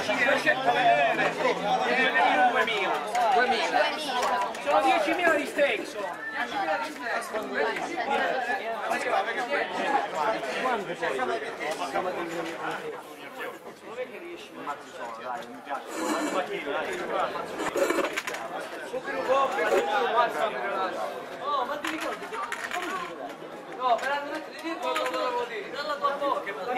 Sono 10.000 di steak. Oh, ma ti ricordi? No, per andare dalla tua bocca, ma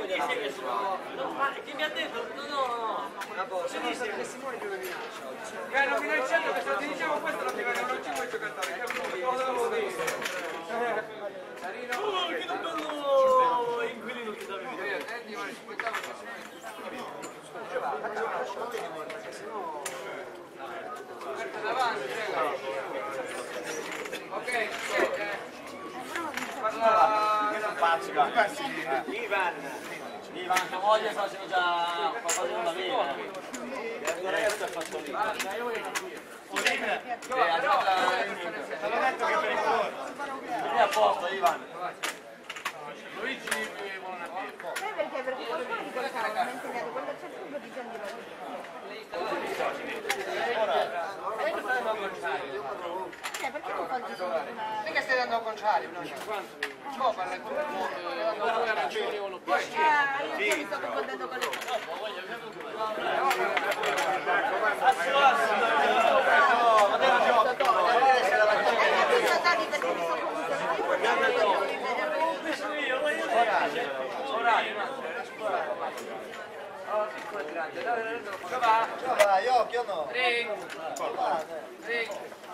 chi mi ha detto? No. Sinistra, testimone di una minaccia. Non minacciando che se ti diciamo questo non ci vuoi giocare, cosa devo dire? Carino. Che bello inquilino che davi. Ok, Ivan, tua moglie sta facendo già qualcosa di una vita. Adesso è fatto lì. T'ho detto che per il cuore. Vieni a posto, Ivan. Luigi vuole una birra. Sai perché? Perché qualcuno di qualcuno mi ha insegnato quando c'è il tubo di Gianni perché non fai una... non che stai dando al contrario, no? 50. No, parla con due arancioni o l'ho io mi sto confondendo con le Dove va? Dai, occhio no. Ring.